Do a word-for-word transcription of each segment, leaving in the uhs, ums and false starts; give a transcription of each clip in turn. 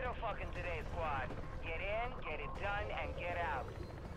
no fucking today, squad. Get in, get it done, and get out.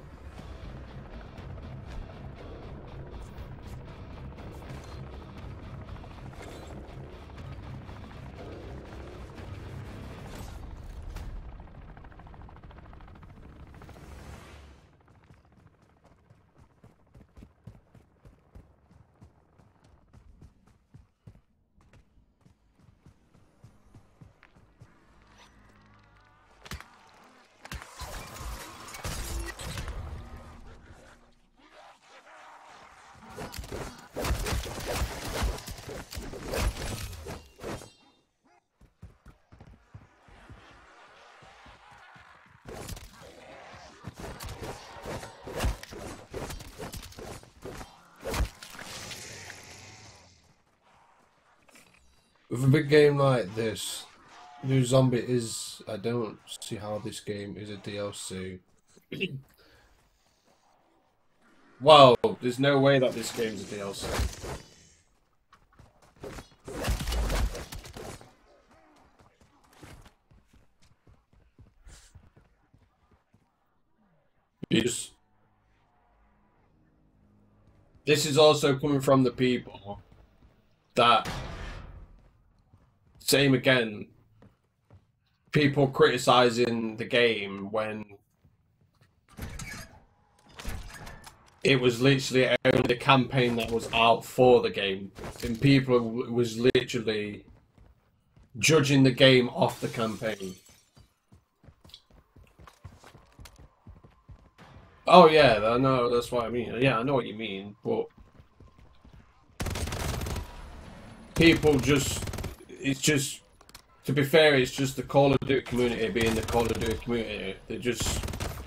With a big game like this, New Zombie is... I don't see how this game is a D L C. Well, there's no way that this game's a D L C. Just... This is also coming from the people that... Same again, people criticizing the game when it was literally only the campaign that was out for the game, and people was literally judging the game off the campaign. Oh yeah, I know, that's what I mean. Yeah, I know what you mean, but people just... It's just, to be fair, it's just the Call of Duty community being the Call of Duty community. They just...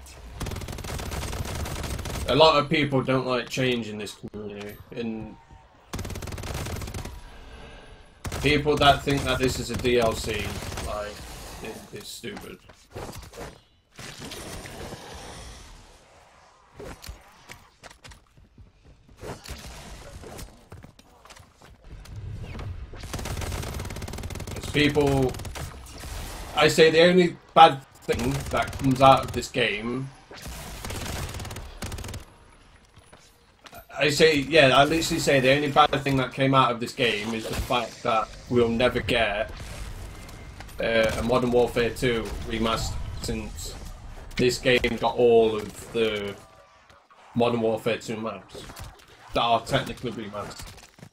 A lot of people don't like change in this community, and people that think that this is a D L C, like, it, it's stupid. People, I say the only bad thing that comes out of this game, I say, yeah, I literally say the only bad thing that came out of this game is the fact that we'll never get uh, a Modern Warfare two remaster, since this game got all of the Modern Warfare two maps that are technically remastered.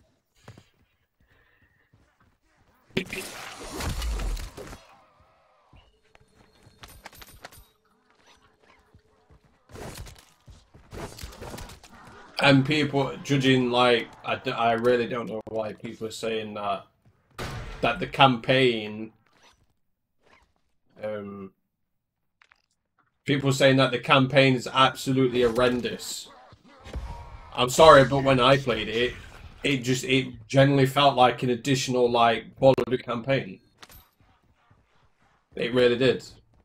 And people judging, like, I, d I really don't know why people are saying that, that the campaign, um, people saying that the campaign is absolutely horrendous. I'm sorry, but when I played it, it just, it generally felt like an additional, like, Call of Duty campaign. It really did.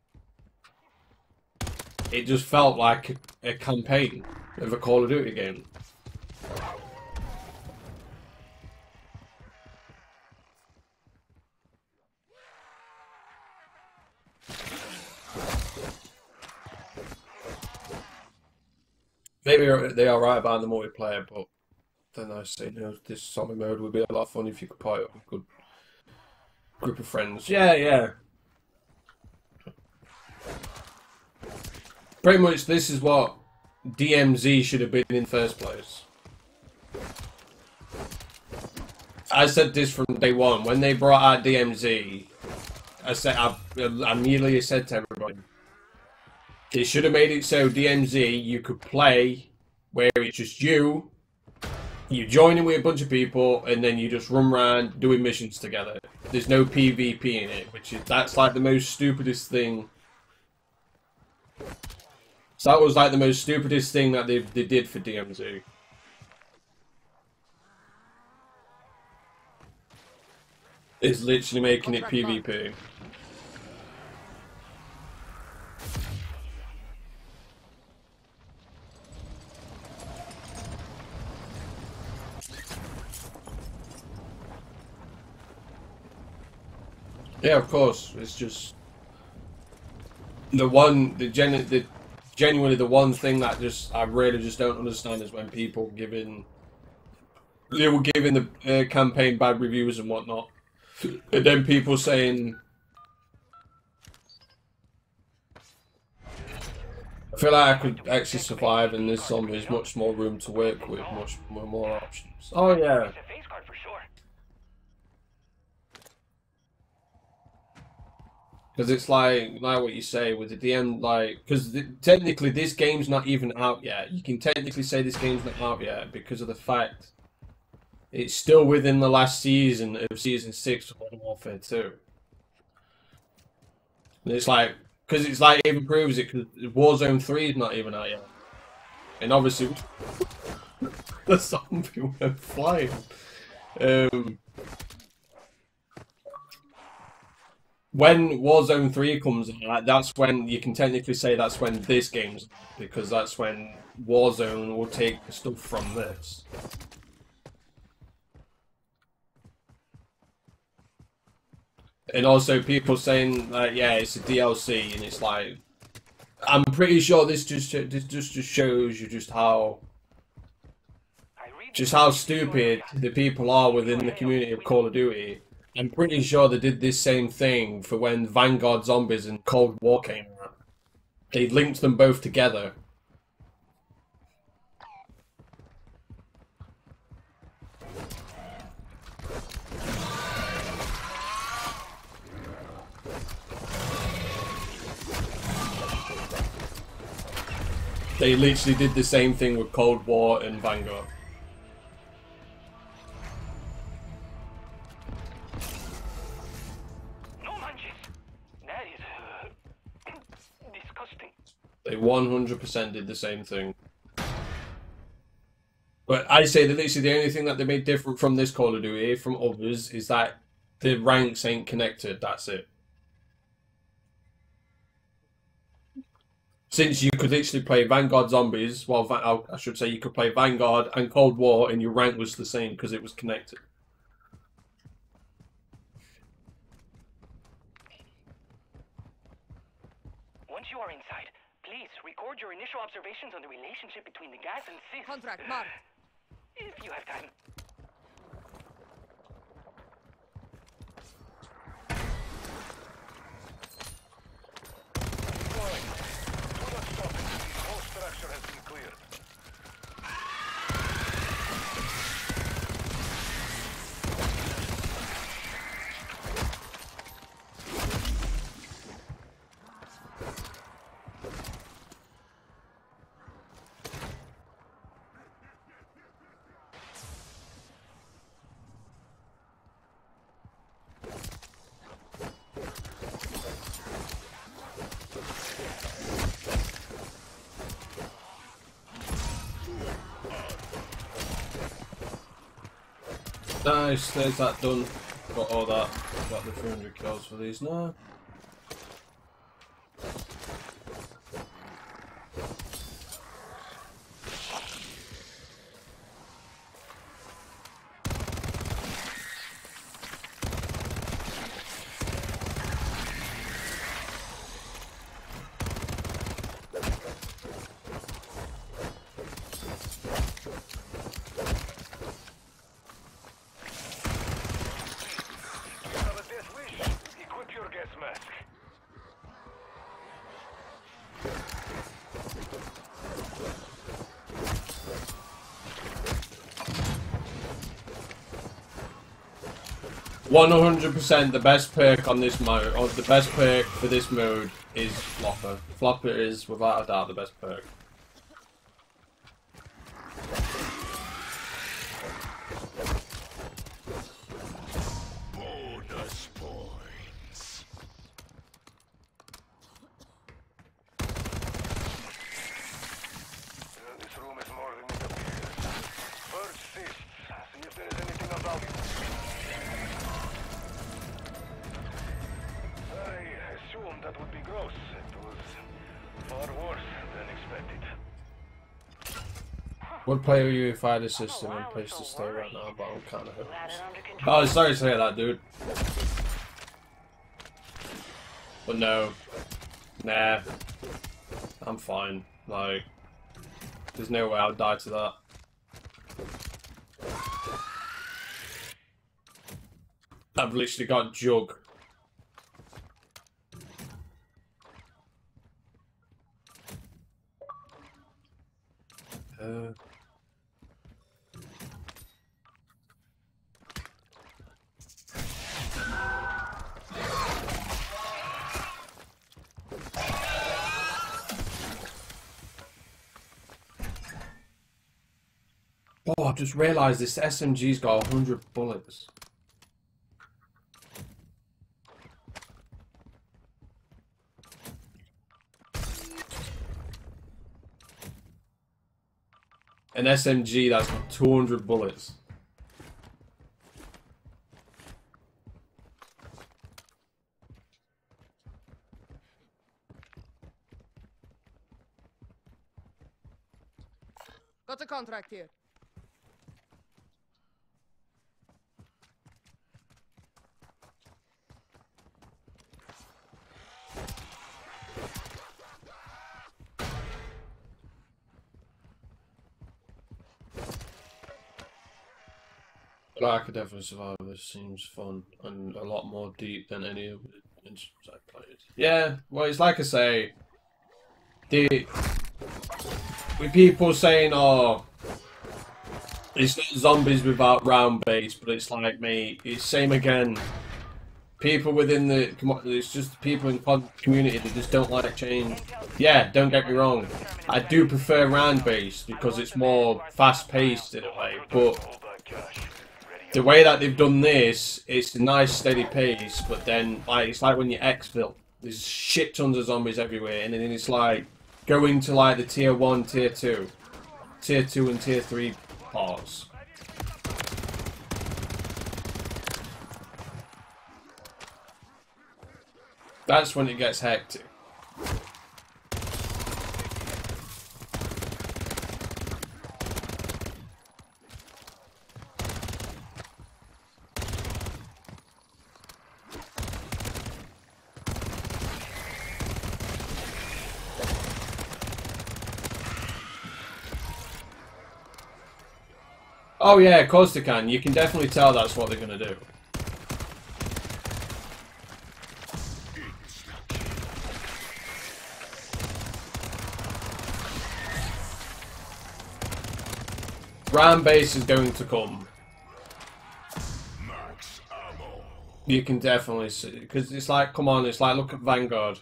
It just felt like a, a campaign of a Call of Duty game. Maybe they are right about the multiplayer, but then I say, you know, this zombie mode would be a lot of fun if you could play it with a good group of friends. Yeah, yeah. Pretty much this is what D M Z should have been in the first place. I said this from day one. When they brought out D M Z, I said, I, I immediately said to everybody, they should have made it so D M Z, you could play where it's just you, you join in with a bunch of people, and then you just run around doing missions together. There's no PvP in it, which is, that's like the most stupidest thing. So that was like the most stupidest thing that they, they did for D M Z. Is literally making it PvP. Yeah, of course. It's just The one, the gen, the genuinely the one thing that just I really just don't understand is when people giving they were giving the uh, campaign bad reviews and whatnot, and then people saying, I feel like I could actually survive in this zone. There's much more room to work with, much more, more options. Oh yeah. Because it's like like what you say with the D M, like because technically this game's not even out yet. You can technically say this game's not out yet because of the fact it's still within the last season of season six of Modern Warfare two. And it's like because it's like it even proves it because Warzone three is not even out yet, and obviously the zombie went flying. Um. When Warzone three comes out, that's when you can technically say that's when this game's, because that's when Warzone will take stuff from this. And also people saying that, yeah, it's a D L C, and it's like, I'm pretty sure this just this just, just shows you just how just how stupid the people are within the community of Call of Duty. I'm pretty sure they did this same thing for when Vanguard Zombies and Cold War came out. They linked them both together. They literally did the same thing with Cold War and Vanguard. They one hundred percent did the same thing. But I say that literally the only thing that they made different from this Call of Duty from others is that the ranks ain't connected, that's it. Since you could literally play Vanguard Zombies, well, I should say you could play Vanguard and Cold War and your rank was the same because it was connected. Once you are inside, please record your initial observations on the relationship between the gas and sys. Contract marked. If you have time. Deploying. Do not stop it. Whole structure has been cleared. Nice, there's that done. Got all that. Got the three hundred kills for these now. one hundred percent the best perk on this mode, or the best perk for this mode is Flopper. Flopper is without a doubt the best perk. Bonus points. This room is more than it appears. First cysts. See if there is anything about it. I assumed that would be gross. It was far worse than expected. Would play with you if I had a system in place to stay right now, but I'm kind of hopeless. Oh, sorry to hear that, dude. But no. Nah. I'm fine. Like, there's no way I'll die to that. I've literally got Jug. Uh... Oh, I've just realised this S M G's got one hundred bullets. An S M G that's got two hundred bullets. Got a contract here. But I could definitely survive this. Seems fun and a lot more deep than any of the instruments I played. Yeah, well, it's like I say, the with people saying, "Oh, it's not zombies without round base," but it's like me. It's same again. People within the it's just people in the community that just don't like change. Yeah, don't get me wrong. I do prefer round base because it's more fast paced in a way, but the way that they've done this, it's a nice steady pace, but then like it's like when you exfil, there's shit tons of zombies everywhere, and then it's like going to like the tier one, tier two, tier two and tier three parts. That's when it gets hectic. Oh yeah, of course they can. You can definitely tell that's what they're gonna do. Round base is going to come. You can definitely see, because it's like, come on, it's like, look at Vanguard.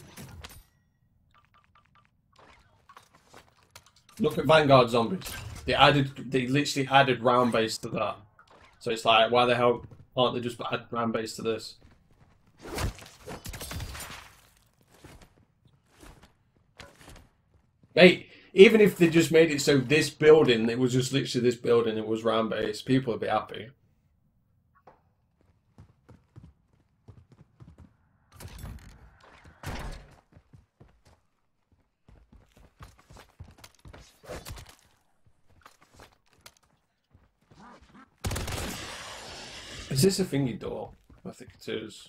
Look at Vanguard zombies. They added, they literally added round base to that. So it's like, why the hell aren't they just add round base to this? Mate, even if they just made it so this building, it was just literally this building, it was round base, people would be happy. Is this a thingy door? I think it is.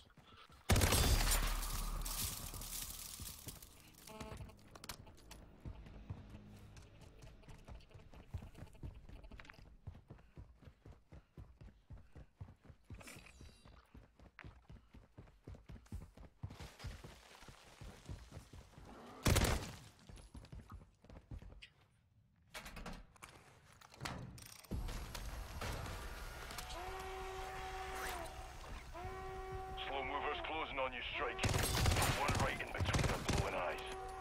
On your strike. One right in between the blowing eyes.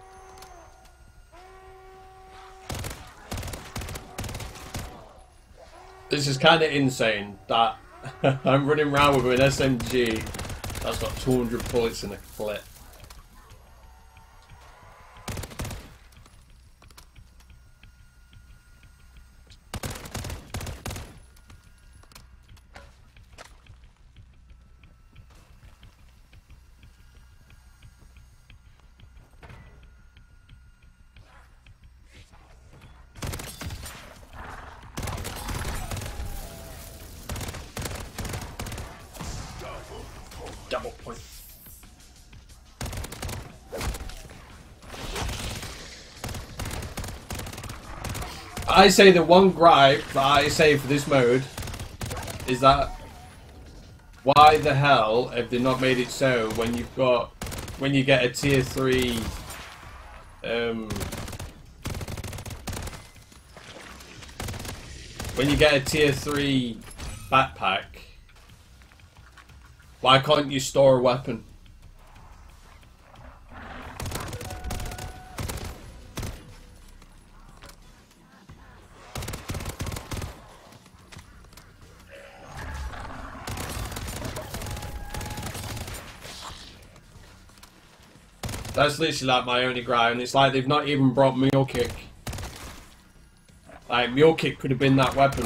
This is kind of insane that I'm running around with an S M G that's got two hundred bullets in a clip. Double point. I say the one gripe that I say for this mode is that why the hell have they not made it so when you've got when you get a tier three um when you get a tier three backpack, why can't you store a weapon? That's literally like my only gripe, and it's like they've not even brought Mule Kick. Like, Mule Kick could have been that weapon.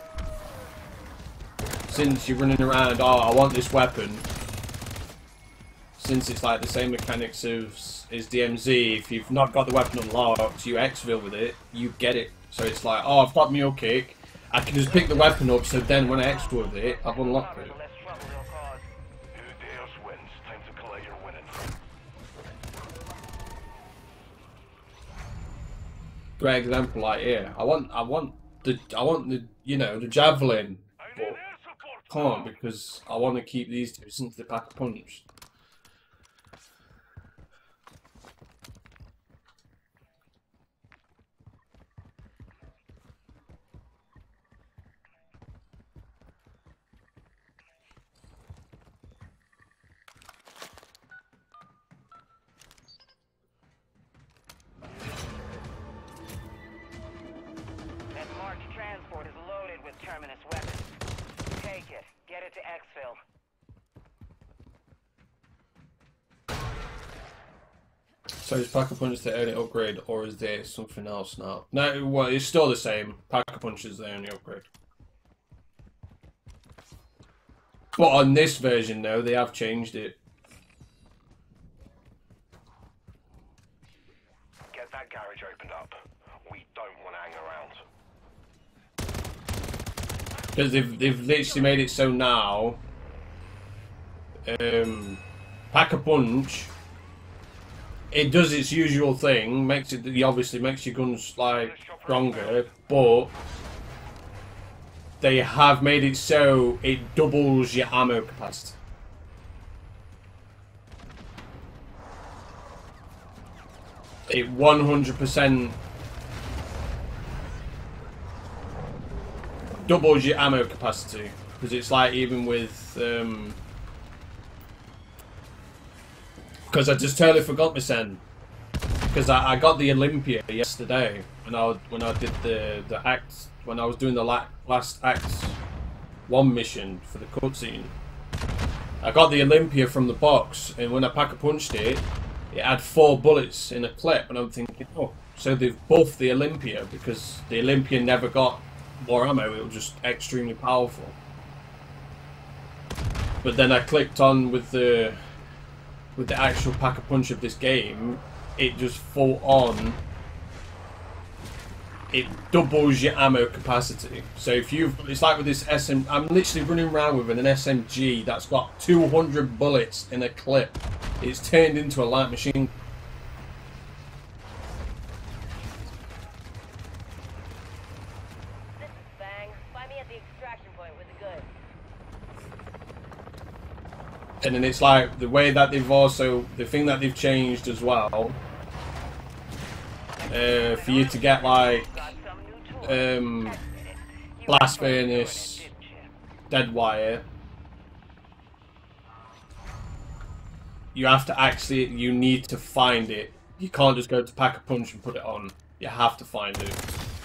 Since you're running around, oh, I want this weapon. Since it's like the same mechanics as, as D M Z, if you've not got the weapon unlocked, you exfil with it, you get it. So it's like, oh, I've got Mule Kick, I can just pick the weapon up, so then when I exfil with it, I've unlocked it. Great example, like here. I want, I want the, I want the, you know, the javelin, but can't because I want to keep these two since they pack a punch. Terminus weapon. Take it. Get it to exfil. So is Pack a Punch the only upgrade, or is there something else now? No, well, it's still the same. Pack a Punch is the only upgrade. But on this version, though, they have changed it. Get that garage opened up. We don't want to hang around. Because they've, they've literally made it so now, um, Pack a Punch, it does its usual thing, makes it, it obviously makes your guns like stronger, but they have made it so it doubles your ammo capacity. It one hundred percent doubles your ammo capacity, because it's like even with um because I just totally forgot my send, because I, I got the Olympia yesterday when I when I did the the act when I was doing the la last act one mission for the cutscene. I got the Olympia from the box, and when I pack a punched it, it had four bullets in a clip, and I'm thinking, oh, so they've buffed the Olympia because the Olympia never got more ammo, it was just extremely powerful. But then I clicked on with the with the actual pack a punch of this game, it just full on, it doubles your ammo capacity. So if you've, it's like with this S M, I'm literally running around with an S M G that's got two hundred bullets in a clip. It's turned into a light machine. And then it's like the way that they've also, the thing that they've changed as well, uh, for you to get like um, blast furnace, dead wire, you have to actually, you need to find it. You can't just go to Pack a Punch and put it on. You have to find it.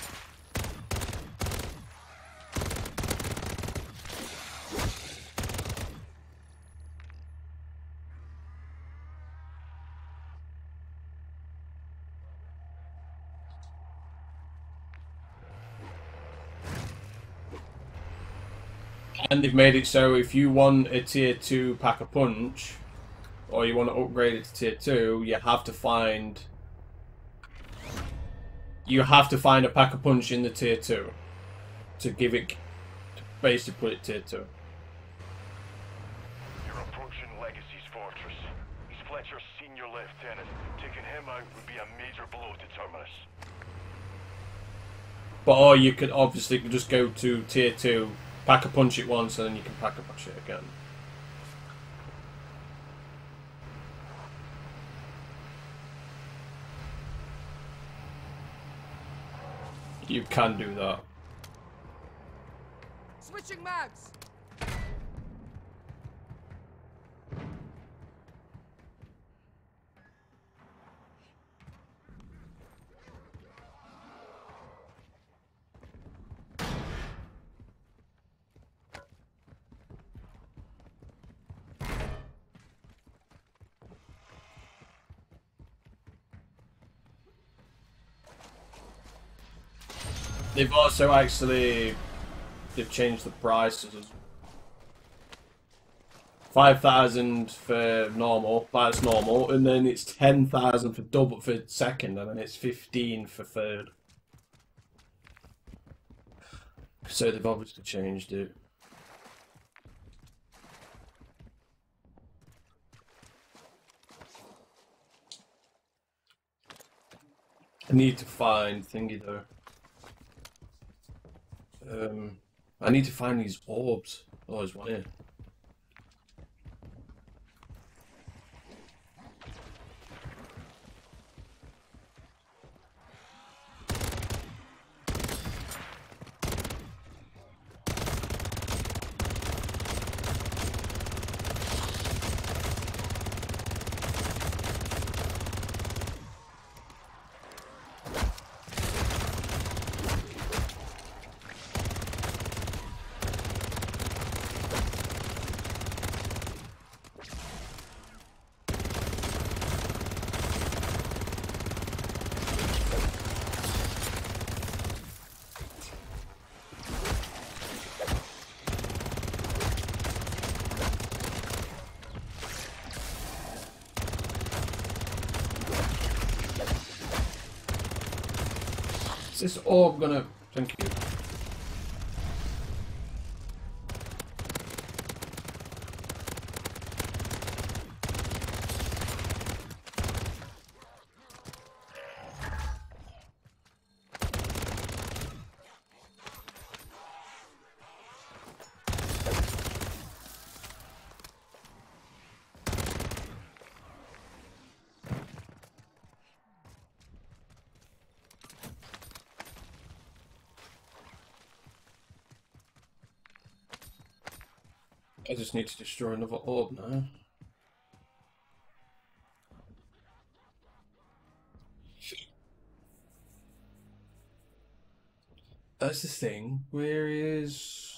And they've made it so if you want a tier two Pack a Punch, or you want to upgrade it to tier two, you have to find you have to find a Pack a Punch in the tier two to give it, to basically put it tier two. You're approaching Legacy's fortress. He's Fletcher's senior lieutenant. Taking him out would be a major blow to Terminus. But or you could obviously just go to tier two, pack a punch it once, and then you can pack a punch it again. You can do that. Switching mags. They've also actually they've changed the prices. Five thousand for normal, that's normal, and then it's ten thousand for double for second, and then it's fifteen for third. So they've obviously changed it. I need to find thingy though. Um, I need to find these orbs. Oh, there's one here. Is this orb gonna... Thank you. I just need to destroy another orb now. That's the thing. Where is...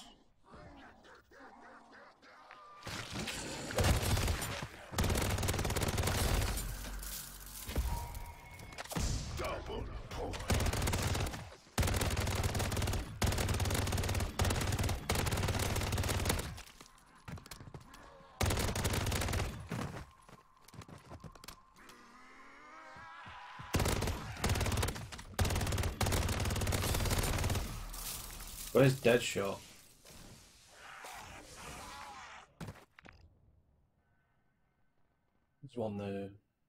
Double point. Where's Deadshot? There's one there.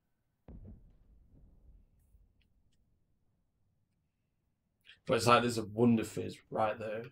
But it's like there's a Wonder Fizz right there.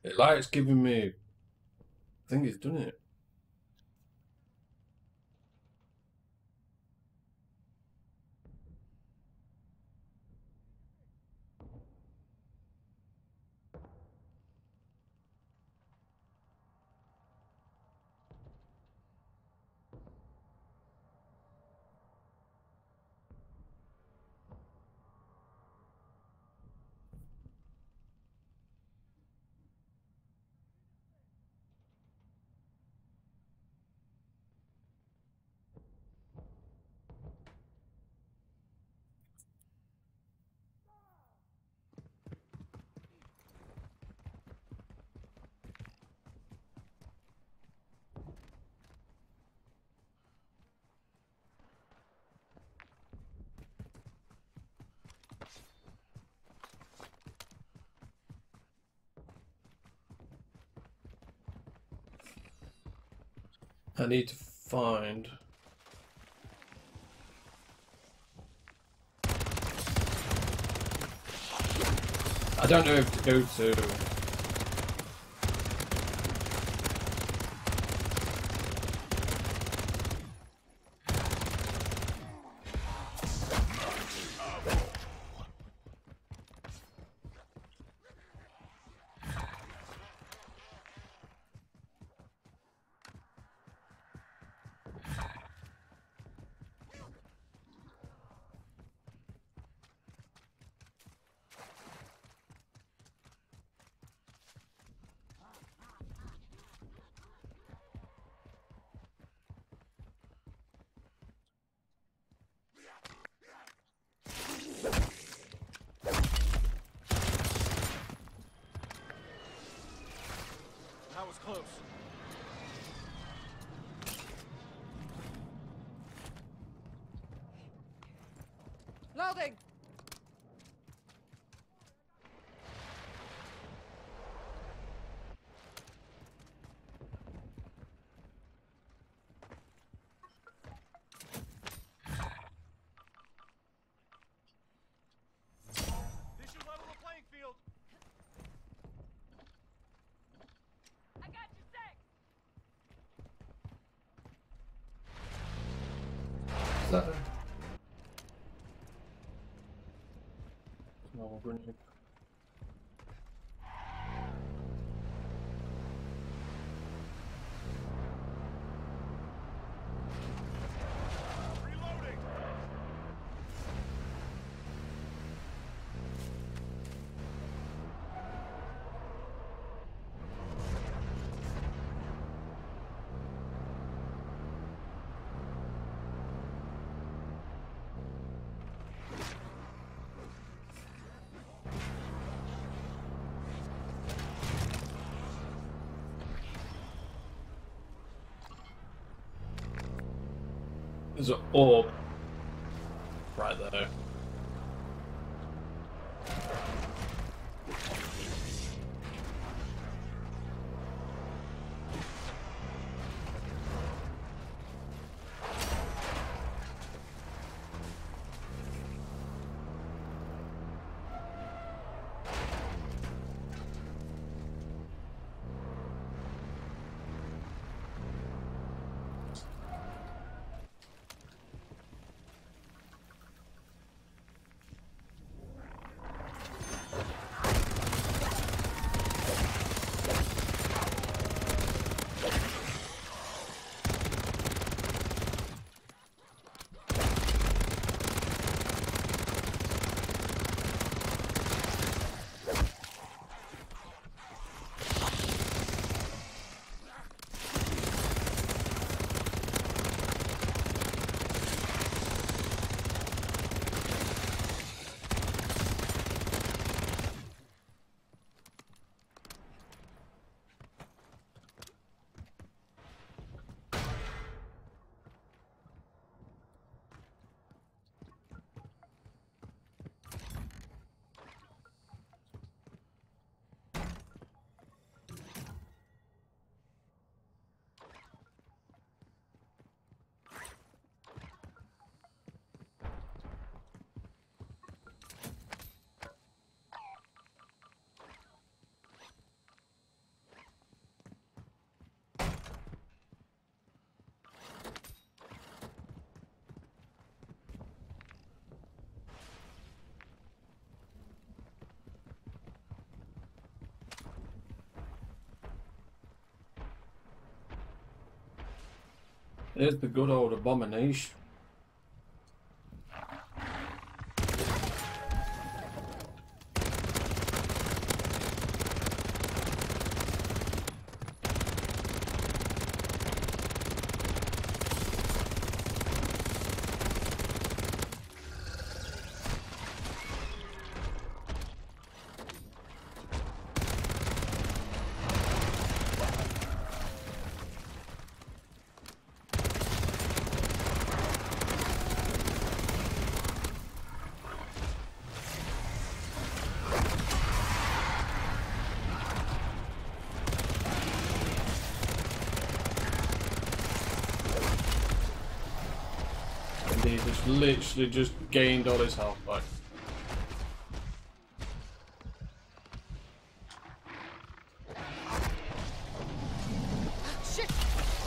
It like it's giving me. I think it's done it. I need to find. I don't know if to go to. That was close. Loading! This should level the playing field. I got you, Zach! Is that a... Normal grenade. Reloading. There's an orb right there. There's the good old abomination. He just literally just gained all his health back. Shit!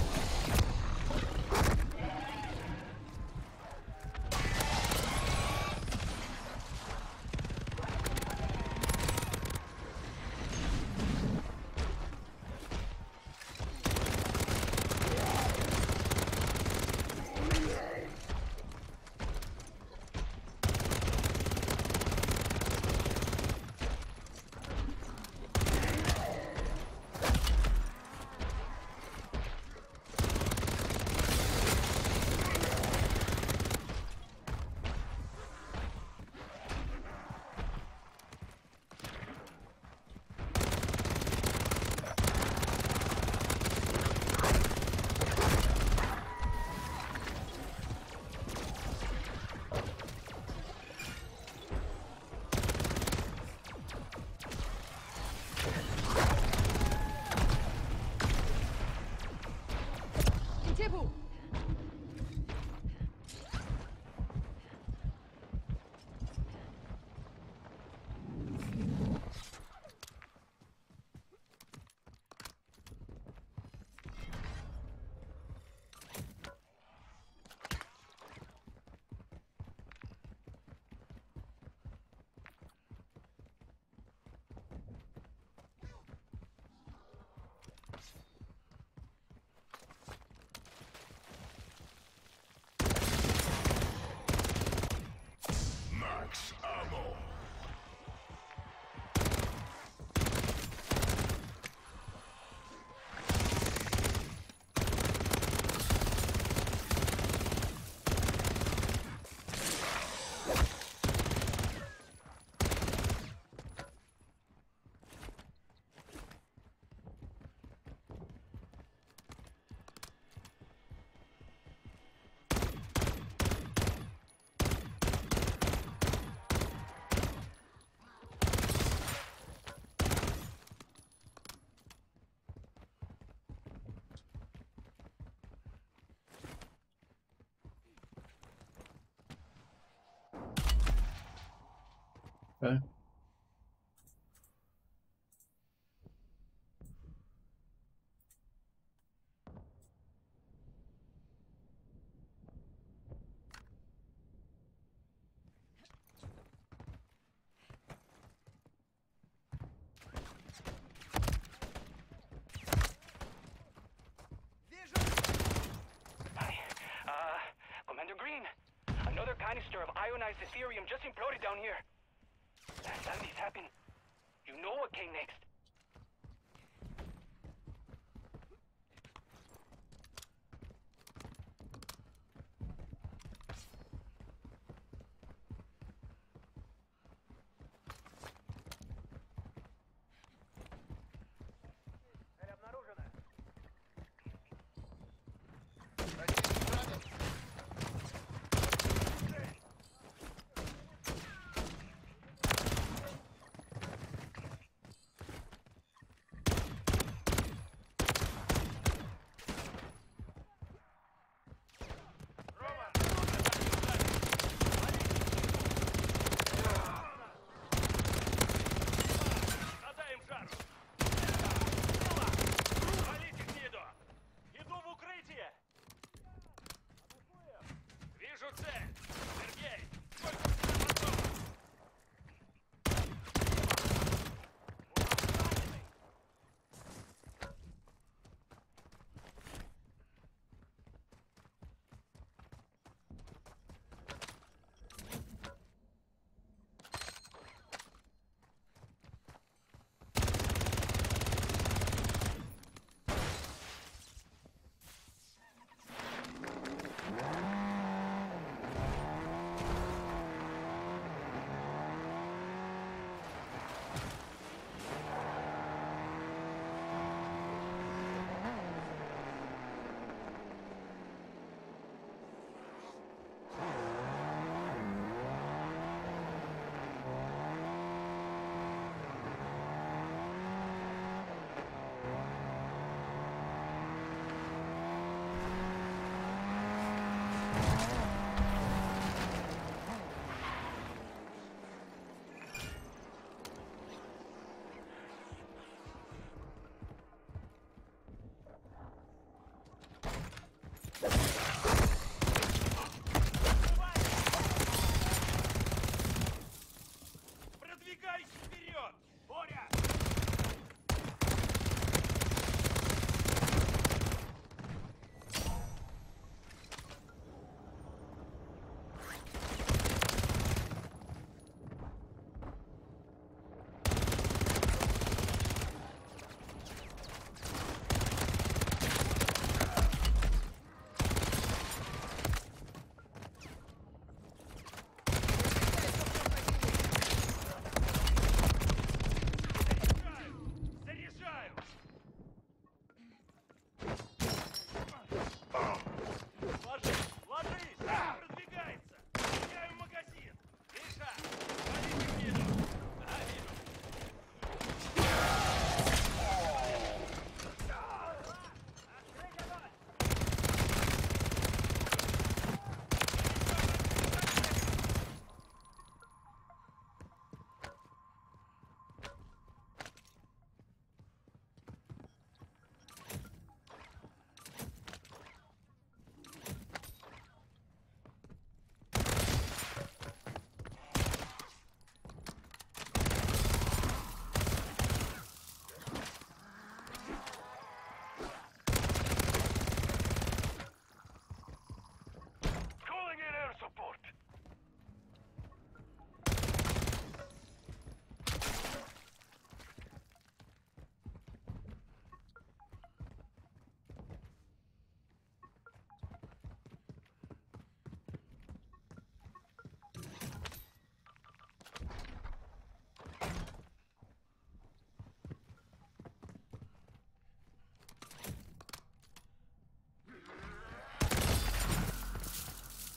Debout. Max ammo. Okay. Hi. Uh, Commander Green. Another canister of ionized Ethereum just imploded down here. Last time this happened, you know what came next.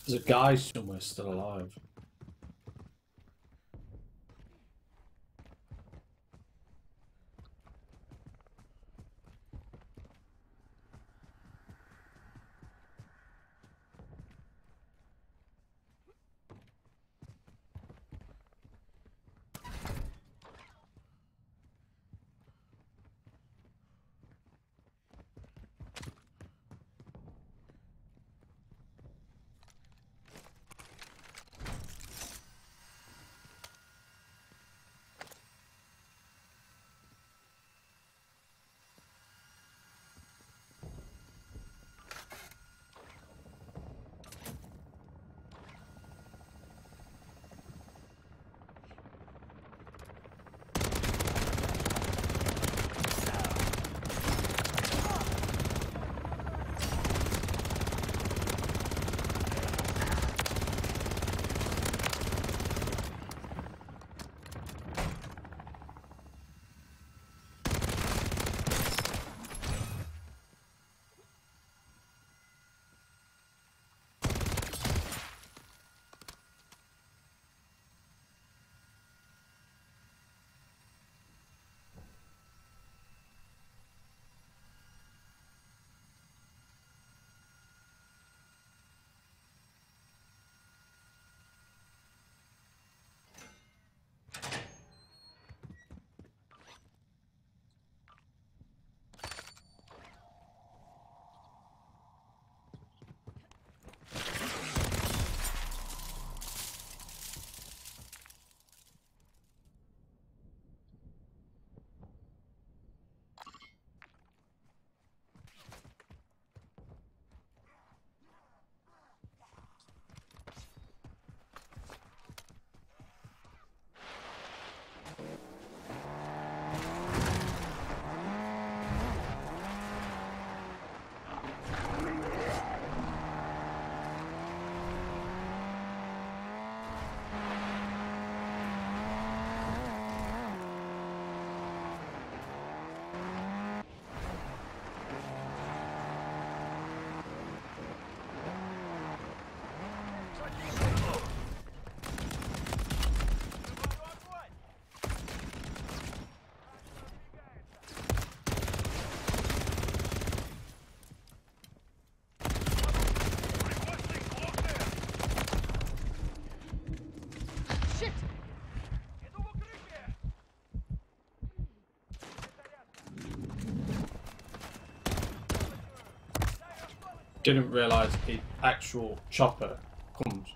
There's a guy somewhere still alive. Didn't realise the actual chopper comes.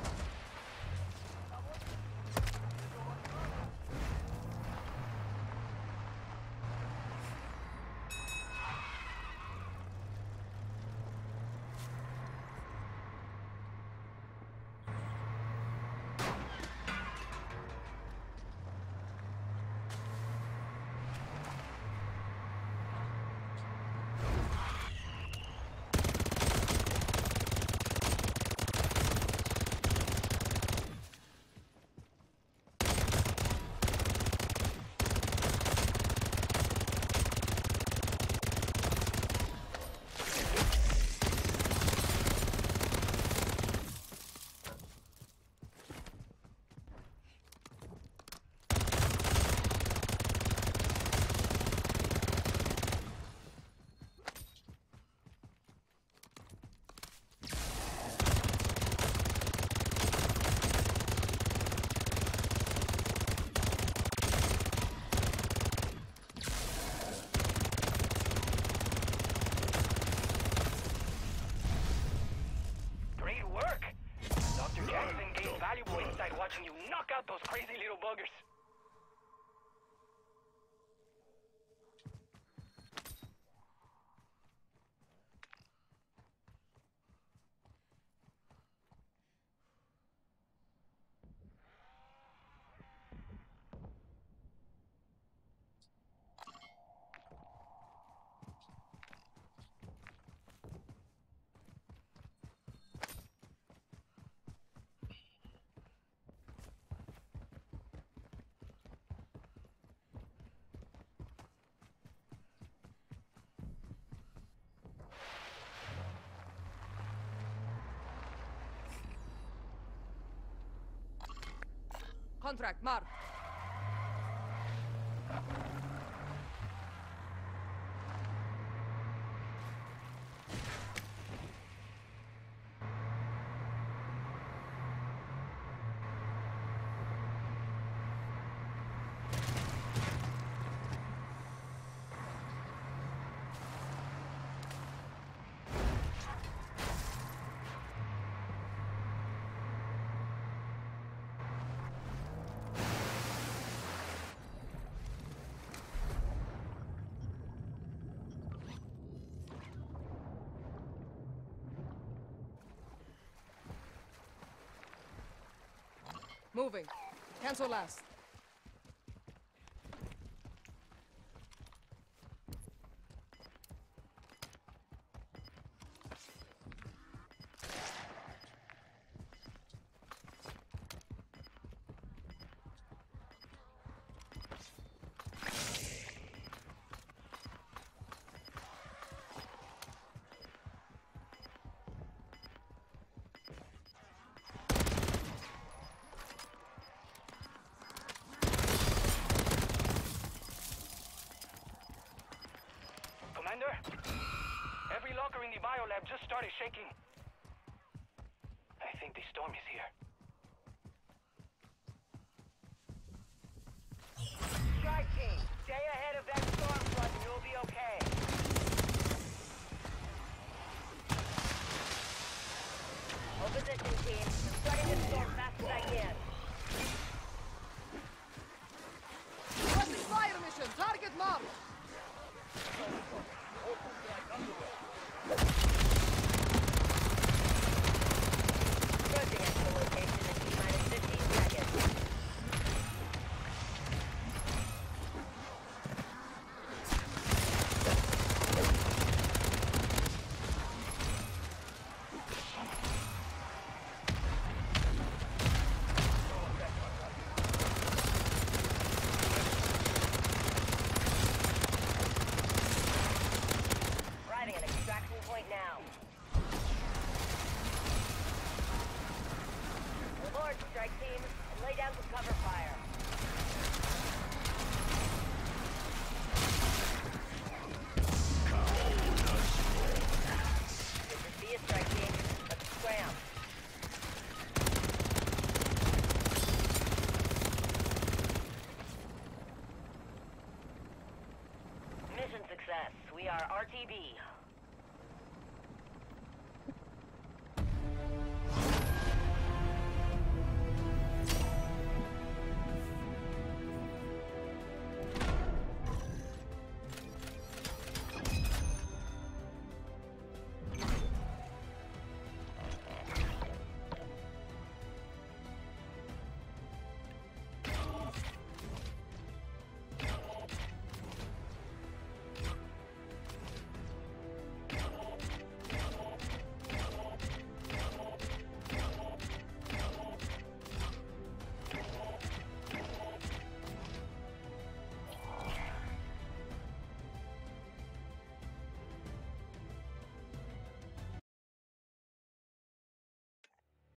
watching you knock out those crazy little buggers. Contract marked. Moving. Cancel last. Commander, every locker in the biolab just started shaking. I think the storm is here. Strike team, stay ahead of that storm flood and you'll be okay. Hold position, team. I'm starting this storm fast as I can. Requesting fire mission. Target marked. Approaching actual location in T-minus fifteen seconds. Arriving at extraction point now. Lord, strike team, and lay down some cover fire. This is be a strike team. Let's scram. Mission success. We are R T B.